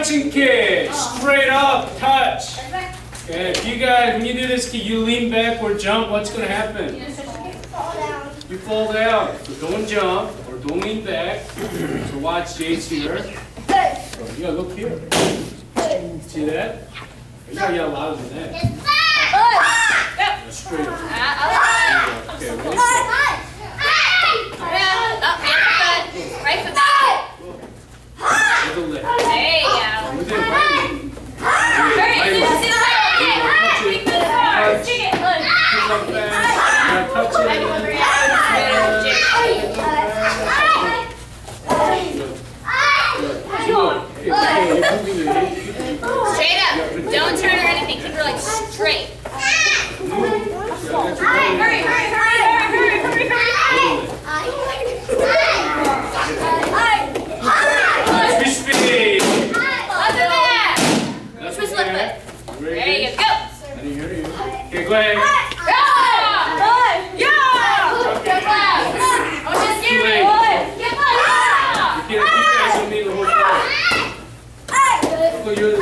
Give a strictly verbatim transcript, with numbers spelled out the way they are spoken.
Flexion kick. Straight up touch. Okay, if you guys, when you do this kick, you lean back or jump, what's going to happen? You fall down. So don't jump or don't lean back. So watch Jade's here. So you gotta look here. See that? You gotta yell louder than that. Yeah, straight up. Okay, ready? Right foot back. With the leg. There you go. With it right. Hurry, as soon as you see the leg. Kick this hard. Kick it. Look. Kick up back. Touch it. Straight up. Don't turn or anything. Keep her legs straight. Hurry, hurry, hurry, hurry, hurry, hurry, hurry. Speed. Left foot back. Which was left foot? There you go. I didn't hear you. Okay, go ahead. You're